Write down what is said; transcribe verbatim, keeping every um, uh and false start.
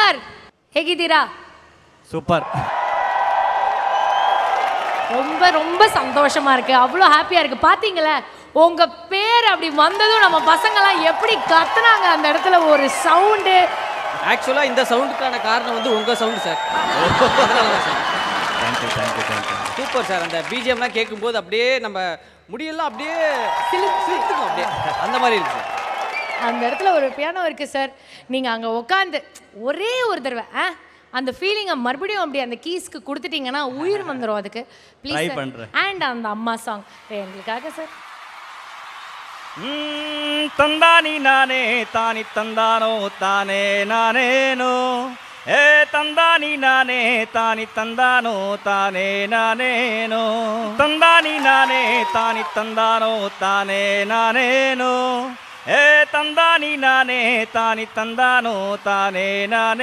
Sir ಹೇಗಿದ್ದೀರಾ? Super. ரொம்ப ரொம்ப சந்தோஷமா இருக்கு, அவ்வளோ ஹாப்பியா இருக்கு. பாத்தீங்களா உங்க பேர் அப்படி வந்ததும் நம்ம பசங்கலாம் எப்படி கத்துனாங்க அந்த இடத்துல, ஒரு சவுண்டு. ஆக்சுவலா இந்த சவுண்டுக்கான காரணம் வந்து உங்க sound sir. Thank you thank you thank you. Super sir. அந்த பிஜிஎம்லாம் கேட்கும்போது அப்படியே நம்ம முடியெல்லாம் அப்படியே சிலுத்துக்கும், அப்படியே அந்த மாதிரி இருக்கு சார். அந்த இடத்துல ஒரு பியானோ இருக்கு சார், நீங்க அங்க உட்காந்து ஒரே ஒரு தடவை ஆ அந்த ஃபீலிங்கை மறுபடியும் அப்படி அந்த கீஸ்க்கு கொடுத்துட்டீங்கன்னா உயிர் வந்துடும் அதுக்கு. ப்ளீஸ் பண்றேன். அண்ட் அந்த அம்மா சாங் எங்களுக்காக சார். தந்தானி நானே தானி தந்தானோ தானே நானேனோ ஏ தந்தானி நானே தானி தந்தானோ தானே நானேனோ தந்தானி நானே தானி தந்தானோ தானே நானேனோ ஏ தந்தானி நானே தானி தந்தானோ தானே நானே